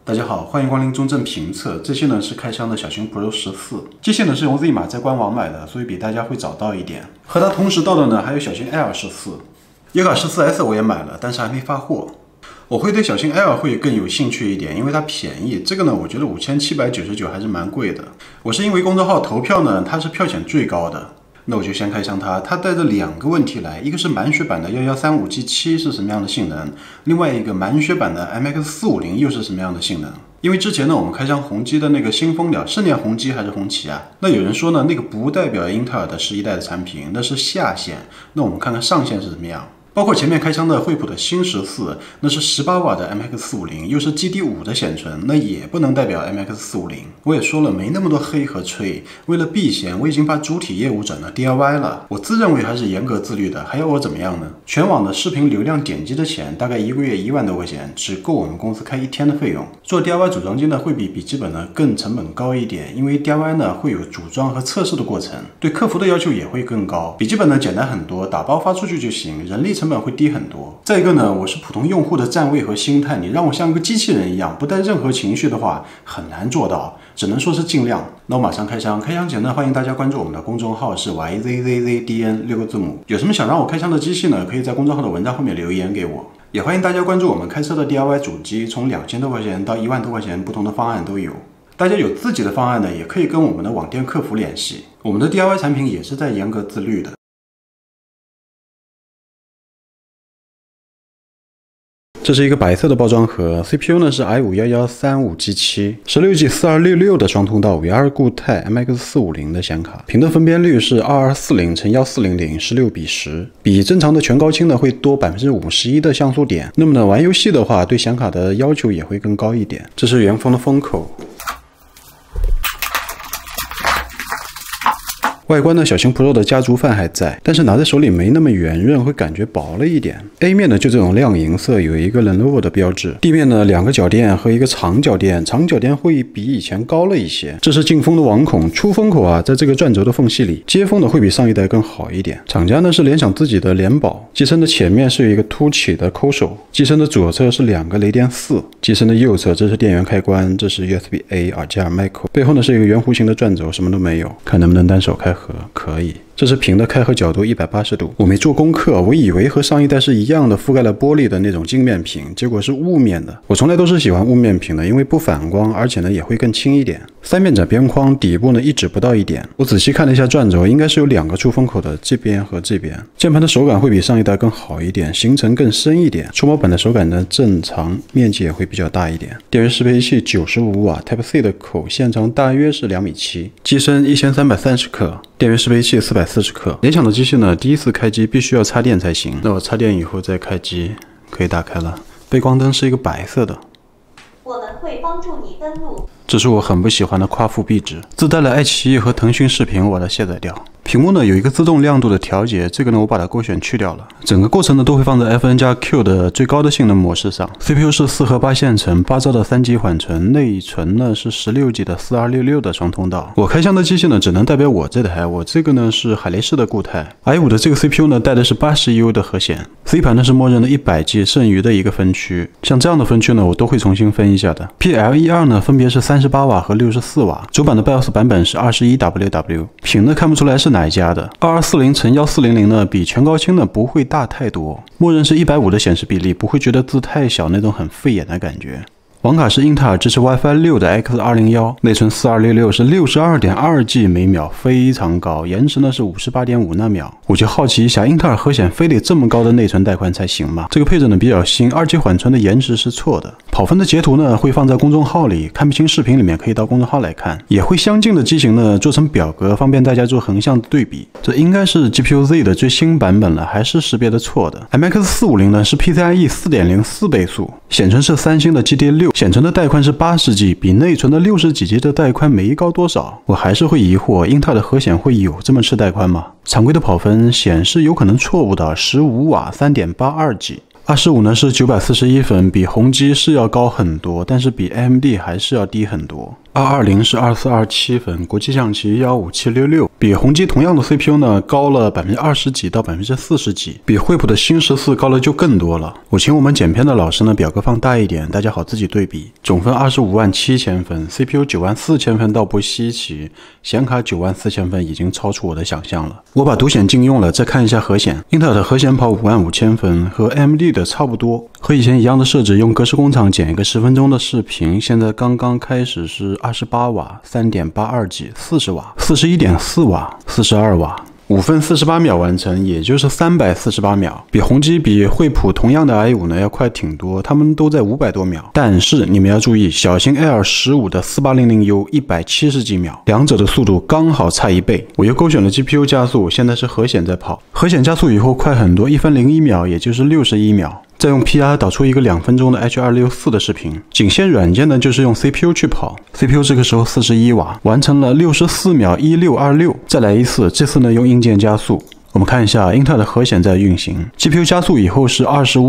大家好，欢迎光临中正评测。这些呢是开箱的小型 Pro 14，机械呢是用 Z 码在官网买的，所以比大家会早到一点。和它同时到的呢还有小型 Air 14，雅卡 14S 我也买了，但是还没发货。我会对小型 Air 会更有兴趣一点，因为它便宜。这个呢，我觉得5799还是蛮贵的。我是因为公众号投票呢，它是票选最高的。那我就先开箱它。它带着两个问题来，一个是满血版的1135G7是什么样的性能，另外一个满血版的 MX450又是什么样的性能。因为之前呢，我们开箱宏基的那个新蜂鸟是念宏基还是红旗啊？那有人说呢，那个不代表英特尔的11代的产品，那是下限。那我们看看上限是怎么样。包括前面开箱的惠普的新14，那是18瓦的 MX450，又是 GD5 的显存，那也不能代表 MX450。我也说了，没那么多黑和吹，为了避嫌，我已经把主体业务转到 DIY 了。我自认为还是严格自律的，还要我怎么样呢？全网的视频流量点击的钱，大概一个月1万多块钱，只够我们公司开1天的费用。做 DIY 组装机呢，会比笔记本呢更成本高一点，因为 DIY 呢会有组装和测试的过程，对客服的要求也会更高。笔记本呢简单很多，打包发出去就行，人力成本会低很多。再一个呢，我是普通用户的站位和心态，你让我像个机器人一样，不带任何情绪的话，很难做到，只能说是尽量。那我马上开箱。开箱前呢，欢迎大家关注我们的公众号，是 YZZZDN 6个字母。有什么想让我开箱的机器呢？可以在公众号的文章后面留言给我。也欢迎大家关注我们开车的 DIY 主机，从2000多块钱到1万多块钱，不同的方案都有。大家有自己的方案呢，也可以跟我们的网店客服联系。我们的 DIY 产品也是在严格自律的。这是一个白色的包装盒 ，CPU 呢是 i5-1135G7 16G 4266的双通道512固态 MX450 的显卡，屏的分辨率是2240×1400 比正常的全高清呢会多51%的像素点。那么呢，玩游戏的话，对显卡的要求也会更高一点。这是原封的封口。外观呢，小型 Pro 的家族范还在，但是拿在手里没那么圆润，会感觉薄了一点。A 面呢就这种亮银色，有一个 Lenovo 的标志。地面呢2个脚垫和一个长脚垫，长脚垫会比以前高了一些。这是进风的网孔，出风口啊，在这个转轴的缝隙里，接风的会比上一代更好一点。厂家呢是联想自己的联保。机身的前面是有一个凸起的抠手，机身的左侧是2个雷电4，机身的右侧这是电源开关，这是 USB-A 耳机耳麦口，背后呢是一个圆弧形的转轴，什么都没有，看能不能单手开。可以，这是屏的开合角度180度。我没做功课，我以为和上一代是一样的，覆盖了玻璃的那种镜面屏，结果是雾面的。我从来都是喜欢雾面屏的，因为不反光，而且呢也会更轻一点。三面窄边框，底部呢一指不到1点。我仔细看了一下转轴，应该是有2个出风口的，这边和这边。键盘的手感会比上一代更好一点，行程更深一点。触摸板的手感呢正常，面积也会比较大一点。电源适配器95瓦 Type-C 的口，线长大约是2.7米，机身1330克。电源适配器440克。联想的机器呢，第一次开机必须要插电才行。那我插电以后再开机，可以打开了。背光灯是一个白色的。 我们会帮助你登录。 这是我很不喜欢的夸父壁纸，自带了爱奇艺和腾讯视频，我把它卸载掉。屏幕呢有一个自动亮度的调节，这个呢我把它勾选去掉了。整个过程呢都会放在 FN+Q 的最高的性能模式上。CPU 是4核8线程，8兆的3级缓存，内存呢是16G 的4266的双通道。我开箱的机器呢只能代表我这台，我这个呢是海雷士的固态。i5 的这个 CPU 呢带的是80U 的核显 ，C 盘呢是默认的100G， 剩余的一个分区。像这样的分区呢我都会重新分一下的。PLE2 呢分别是38瓦和64瓦，主板的 BIOS 版本是 21WW， 屏呢看不出来是哪一家的。2240×1400呢比全高清呢不会大太多，默认是150的显示比例，不会觉得字太小那种很费眼的感觉。网卡是英特尔支持 WiFi 6的 X201， 内存4266是 62.2G 每秒，非常高，延迟呢是 58.5纳秒。我就好奇一下，英特尔核显非得这么高的内存带宽才行吗？这个配置呢比较新，2G 缓存的延迟是错的。跑分的截图呢会放在公众号里，看不清视频里面可以到公众号来看，也会相近的机型呢做成表格，方便大家做横向的对比。这应该是 GPU-Z 的最新版本了，还是识别的错的。MX450 呢是 PCIe 4.0 4倍速，显存是三星的 GD6。显存的带宽是80G， 比内存的60几 G 的带宽没高多少。我还是会疑惑，英特尔的核显会有这么吃带宽吗？常规的跑分显示有可能错误的15瓦 3.82G。25呢是941分，比宏基是要高很多，但是比 AMD 还是要低很多。 220是2427分，国际象棋15766，比宏基同样的 CPU 呢高了20几到40几，比惠普的新14高了就更多了。我请我们剪片的老师呢表格放大一点，大家好自己对比。总分257000分 ，CPU 94000分倒不稀奇，显卡94000分已经超出我的想象了。我把独显禁用了，再看一下核显，英特尔的核显跑55000分，和 AMD 的差不多，和以前一样的设置，用格式工厂剪一个10分钟的视频，现在刚刚开始是28瓦 3.82G 40瓦 41.4瓦42瓦5分48秒完成，也就是348秒，比宏基比惠普同样的 i5 呢要快挺多，他们都在500多秒。但是你们要注意，小型 L15 的 4800U 170几秒，两者的速度刚好差1倍。我又勾选了 GPU 加速，现在是核显在跑，核显加速以后快很多，1分01秒，也就是61秒。再用 PR 导出一个2分钟的 H264 的视频，仅限软件呢就是用 CPU 去跑 ，CPU 这个时候41瓦，完成了64秒1626。再来一次，这次呢用硬件加速。我们看一下英特尔的核显在运行 ，GPU 加速以后是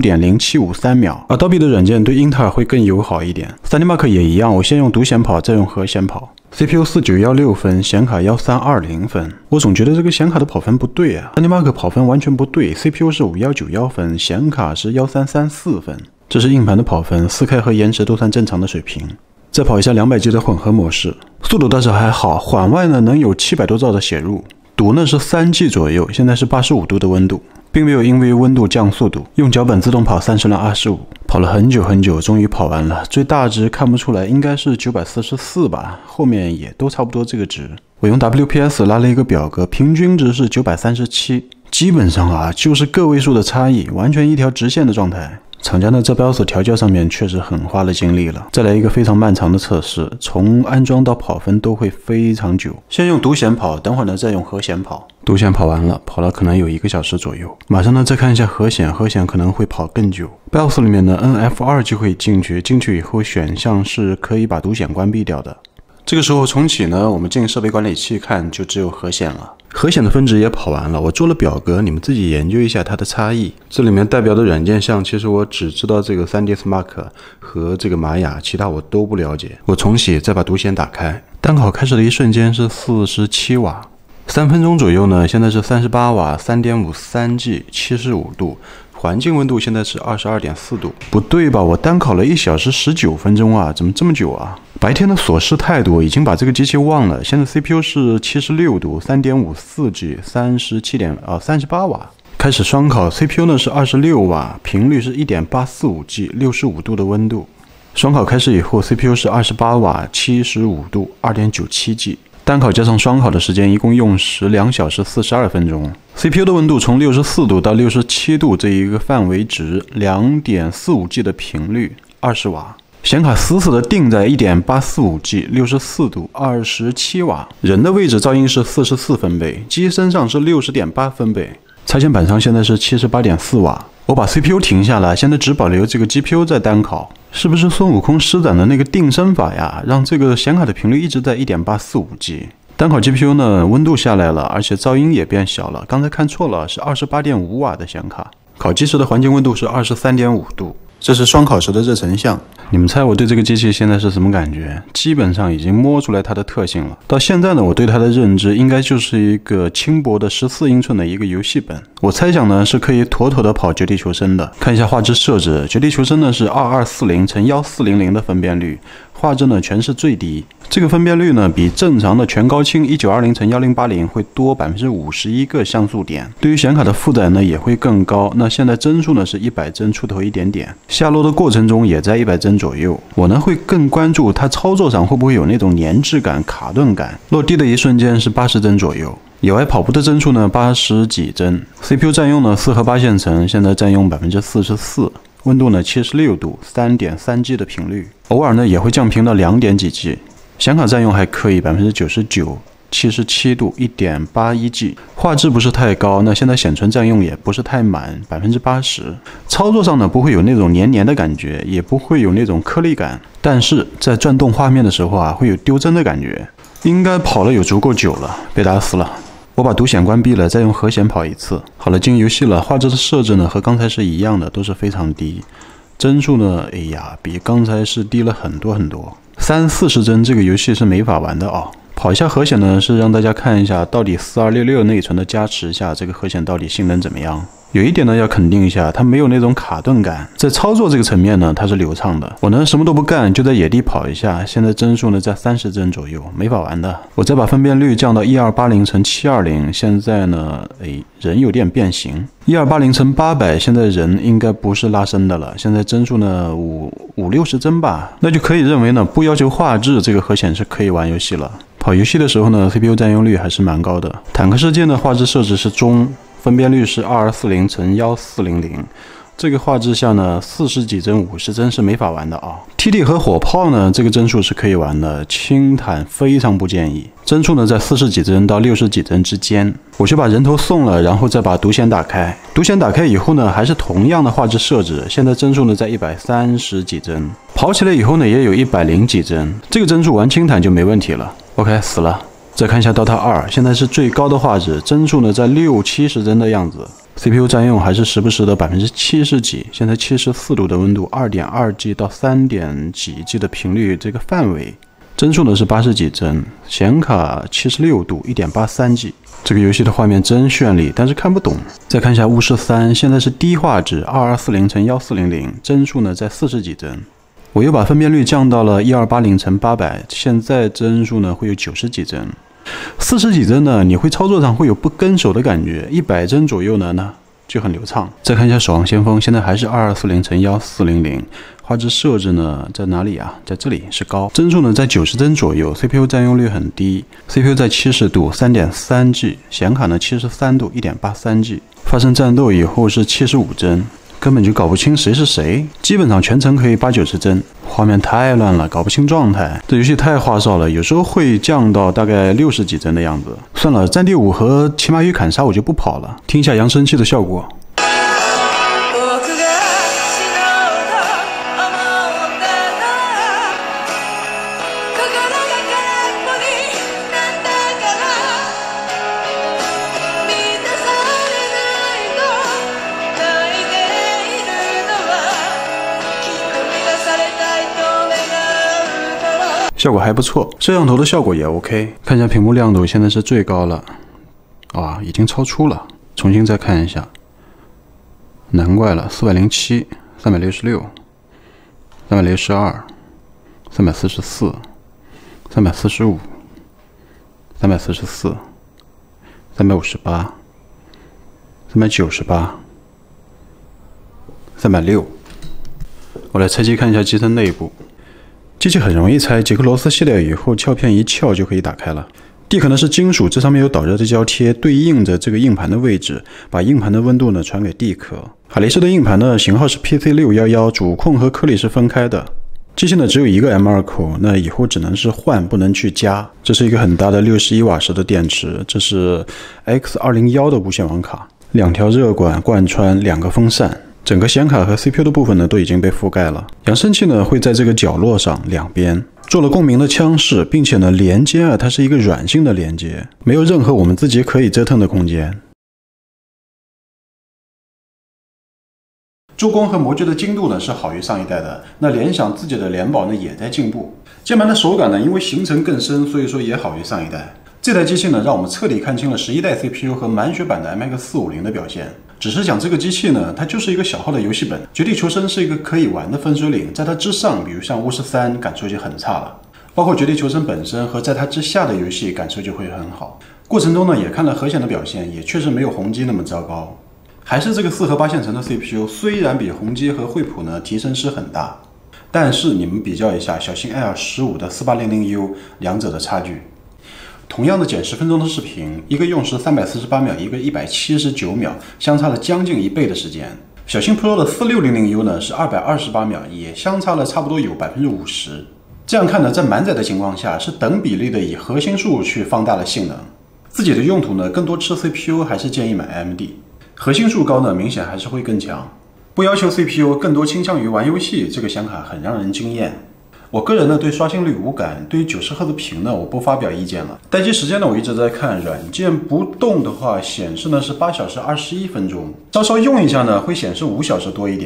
25.0753秒。Adobe 的软件对英特尔会更友好一点。3D Mark 也一样，我先用独显跑，再用核显跑。CPU 4916分，显卡1320分。我总觉得这个显卡的跑分不对啊 ，3D Mark 跑分完全不对 ，CPU 是5191分，显卡是1334分。这是硬盘的跑分，4K 和延迟都算正常的水平。再跑一下200G 的混合模式，速度倒是还好，缓外呢能有700多兆的写入。读呢是3G 左右，现在是85度的温度，并没有因为温度降速度。用脚本自动跑30量25，跑了很久很久，终于跑完了。最大值看不出来，应该是944吧，后面也都差不多这个值。我用 WPS 拉了一个表格，平均值是937，基本上啊就是个位数的差异，完全一条直线的状态。厂家呢在 BIOS 调教上面确实很花了精力了。再来一个非常漫长的测试，从安装到跑分都会非常久。先用独显跑，等会儿呢再用核显跑。独显跑完了，跑了可能有1个小时左右。马上呢再看一下核显，核显可能会跑更久。BIOS 里面的 NF2 就会进去以后选项是可以把独显关闭掉的。这个时候重启呢，我们进设备管理器看，就只有核显了。核显的分值也跑完了，我做了表格，你们自己研究一下它的差异。这里面代表的软件项，其实我只知道这个 3ds Mark 和这个玛雅，其他我都不了解。我重启，再把独显打开，单考开始的一瞬间是47瓦，3分钟左右呢，现在是38瓦 3.53G 75度。环境温度现在是22.4度，不对吧？我单考了1小时19分钟啊，怎么这么久啊？白天的琐事太多，已经把这个机器忘了。现在 CPU 是76度 3.54G 38瓦。开始双考 ，CPU 呢是26瓦，频率是 1.845G 65度的温度。双考开始以后 ，CPU 是28瓦75度 2.97G。单考加上双考的时间一共用时2小时42分钟。CPU 的温度从64度到67度这一个范围值 2.45G 的频率20瓦。显卡死死的定在 1.845G 64度27瓦。人的位置噪音是44分贝，机身上是60.8分贝。拆线板上现在是78.4瓦。我把 CPU 停下来，现在只保留这个 GPU 在单考。是不是孙悟空施展的那个定身法呀？让这个显卡的频率一直在 1.845G。单考 GPU 呢，温度下来了，而且噪音也变小了。刚才看错了，是28.5瓦的显卡。考机时的环境温度是23.5度。这是双考时的热成像。你们猜我对这个机器现在是什么感觉？基本上已经摸出来它的特性了。到现在呢，我对它的认知应该就是一个轻薄的14英寸的一个游戏本。我猜想呢是可以妥妥的跑绝地求生的。看一下画质设置，绝地求生呢是2240×1400的分辨率。画质呢全是最低，这个分辨率呢比正常的全高清1920×1080会多51%个像素点。对于显卡的负载呢也会更高。那现在帧数呢是100帧出头一点点，下落的过程中也在100帧左右。我呢会更关注它操作上会不会有那种粘滞感、卡顿感。落地的一瞬间是80帧左右。野外跑步的帧数呢80几帧。CPU 占用呢4核8线程，现在占用44%。温度呢76度 3.3G 的频率，偶尔呢也会降频到2点几 G。显卡占用还可以99%。77度 1.81G， 画质不是太高，那现在显存占用也不是太满80%。操作上呢不会有那种黏黏的感觉，也不会有那种颗粒感，但是在转动画面的时候啊会有丢帧的感觉。应该跑了有足够久了，被打死了。我把独显关闭了，再用核显跑一次。好了，进游戏了。画质的设置呢和刚才是一样的，都是非常低。帧数呢，哎呀，比刚才是低了很多很多。 30-40帧这个游戏是没法玩的啊。跑一下核显呢，是让大家看一下到底4266内存的加持下，这个核显到底性能怎么样。有一点呢要肯定一下，它没有那种卡顿感，在操作这个层面呢，它是流畅的。我呢什么都不干，就在野地跑一下，现在帧数呢在30帧左右，没法玩的。我再把分辨率降到1280×720，现在呢，人有点变形。1280×800，现在人应该不是拉伸的了，现在帧数呢50-60帧吧，那就可以认为呢，不要求画质，这个核显是可以玩游戏了。跑游戏的时候呢 ，CPU 占用率还是蛮高的。坦克世界呢，画质设置是中，分辨率是2240×1400，这个画质下呢，40几帧、50帧是没法玩的啊。TD 和火炮呢，这个帧数是可以玩的，轻坦非常不建议。帧数呢在40几帧到60几帧之间。我去把人头送了，然后再把独显打开。独显打开以后呢，还是同样的画质设置，现在帧数呢在130几帧，跑起来以后呢也有100几帧，这个帧数玩轻坦就没问题了。OK， 死了。再看一下 DOTA 2，现在是最高的画质，帧数呢在60-70帧的样子。CPU 占用还是时不时的70%几，现在74度的温度，2.2G 到3点几 G 的频率这个范围，帧数呢是80几帧，显卡76度，1.83G。这个游戏的画面真绚丽，但是看不懂。再看一下巫师3，现在是低画质，2240×1400，帧数呢在40几帧。我又把分辨率降到了1280×800，现在帧数呢会有90几帧。40几帧呢，你会操作上会有不跟手的感觉，100帧左右呢就很流畅。再看一下守望先锋，现在还是2240×1400，画质设置呢在哪里啊？在这里是高，帧数呢在90帧左右 ，CPU 占用率很低 ，CPU 在70度，3.3G， 显卡呢73度，1.83G， 发生战斗以后是75帧。根本就搞不清谁是谁，基本上全程可以80-90帧，画面太乱了，搞不清状态。这游戏太花哨了，有时候会降到大概60几帧的样子。算了，战地5和骑马与砍杀我就不跑了，听一下扬声器的效果。效果还不错，摄像头的效果也 OK。看一下屏幕亮度，现在是最高了，啊，已经超出了。重新再看一下，难怪了，407、366、362、344、345、344、358、398、360。我来拆机看一下机身内部。机器很容易拆，几颗螺丝卸掉以后，撬片一撬就可以打开了。地壳呢是金属，这上面有导热的胶贴，对应着这个硬盘的位置，把硬盘的温度呢传给地壳。海力士的硬盘呢型号是 PC611， 主控和颗粒是分开的。机器呢只有一个 M2 口，那以后只能是换，不能去加。这是一个很大的61瓦时的电池，这是 X201 的无线网卡，2条热管贯穿，2个风扇。整个显卡和 CPU 的部分呢都已经被覆盖了，扬声器呢会在这个角落上两边做了共鸣的腔室，并且呢连接啊它是一个软性的连接，没有任何我们自己可以折腾的空间。做工和模具的精度呢是好于上一代的，那联想自己的联保呢也在进步。键盘的手感呢因为行程更深，所以说也好于上一代。这台机器呢让我们彻底看清了11代 CPU 和满血版的 MX450 的表现。只是讲这个机器呢，它就是一个小号的游戏本，绝地求生是一个可以玩的分水岭，在它之上，比如像巫师3，感受就很差了。包括绝地求生本身和在它之下的游戏感受就会很好。过程中呢，也看了核显的表现，也确实没有宏基那么糟糕。还是这个4和8线程的 CPU， 虽然比宏基和惠普呢提升是很大，但是你们比较一下小新 L15 的 4800U 两者的差距。同样的剪10分钟的视频，一个用时348秒，一个179秒，相差了将近1倍的时间。小新 Pro 的 4600U 呢是228秒，也相差了差不多有50%。这样看呢，在满载的情况下，是等比例的以核心数去放大了性能。自己的用途呢，更多吃 CPU， 还是建议买 AMD。核心数高呢，明显还是会更强。不要求 CPU， 更多倾向于玩游戏，这个显卡很让人惊艳。我个人呢对刷新率无感，对于90赫兹屏呢我不发表意见了。待机时间呢我一直在看，软件不动的话显示呢是8小时21分钟，稍稍用一下呢会显示5小时多一点。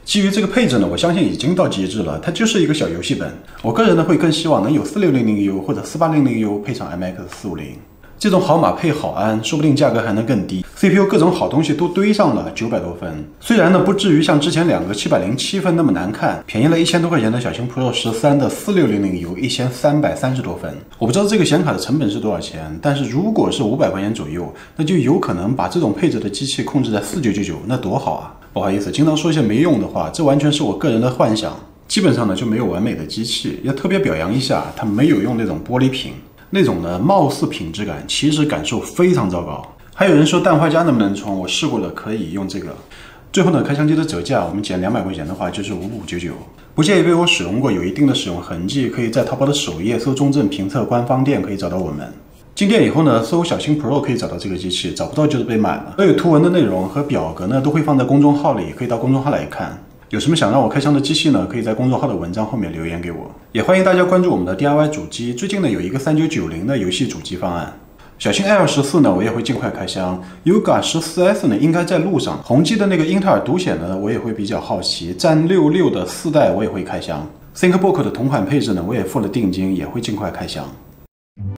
基于这个配置呢，我相信已经到极致了，它就是一个小游戏本。我个人呢会更希望能有 4600U 或者 4800U 配上 MX 450，这种好码配好安，说不定价格还能更低。CPU 各种好东西都堆上了900多分，虽然呢不至于像之前两个707分那么难看，便宜了1000多块钱的小型 Pro 13的 4600U 1330多分。我不知道这个显卡的成本是多少钱，但是如果是500块钱左右，那就有可能把这种配置的机器控制在4999，那多好啊！不好意思，经常说一些没用的话，这完全是我个人的幻想。基本上呢就没有完美的机器，要特别表扬一下，它没有用那种玻璃屏，那种呢貌似品质感，其实感受非常糟糕。还有人说氮化镓能不能充，我试过了，可以用这个。最后呢，开箱机的折价我们减200块钱的话就是5599。不介意被我使用过，有一定的使用痕迹，可以在淘宝的首页搜中正评测官方店可以找到我们。进店以后呢，搜小新 Pro 可以找到这个机器，找不到就是被买了。所有图文的内容和表格呢都会放在公众号里，可以到公众号来看。有什么想让我开箱的机器呢？可以在公众号的文章后面留言给我。也欢迎大家关注我们的 DIY 主机，最近呢有一个3990的游戏主机方案。小新 L14呢我也会尽快开箱 ，Yoga 14S 呢应该在路上。宏基的那个英特尔独显呢我也会比较好奇，战66的4代我也会开箱。ThinkBook 的同款配置呢我也付了定金，也会尽快开箱。